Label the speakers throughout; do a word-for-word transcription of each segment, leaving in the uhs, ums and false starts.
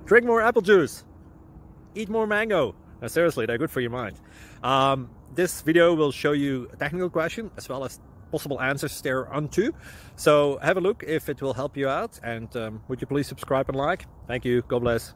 Speaker 1: Drink more apple juice. Eat more mango. No, seriously, they're good for your mind. Um, this video will show you a technical question as well as possible answers thereunto. So have a look if it will help you out, and um, would you please subscribe and like? Thank you. God bless.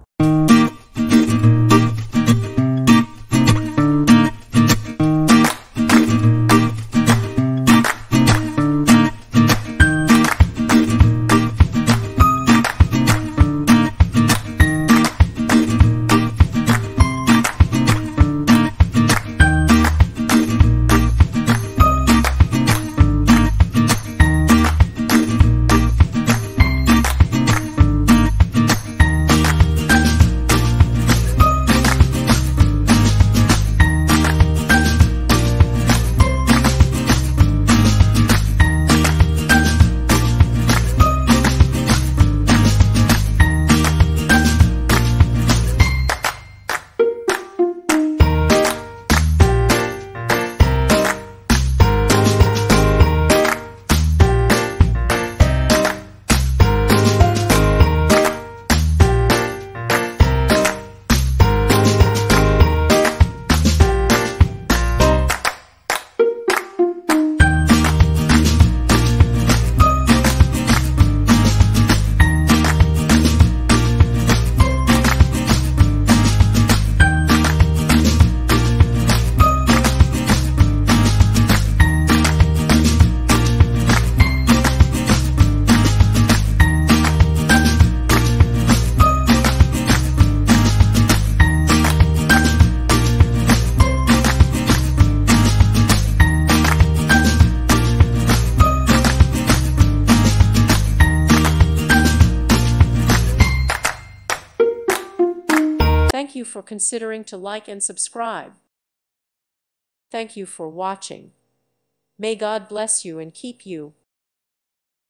Speaker 2: Thank you for considering to like and subscribe. Thank you for watching. May God bless you and keep you.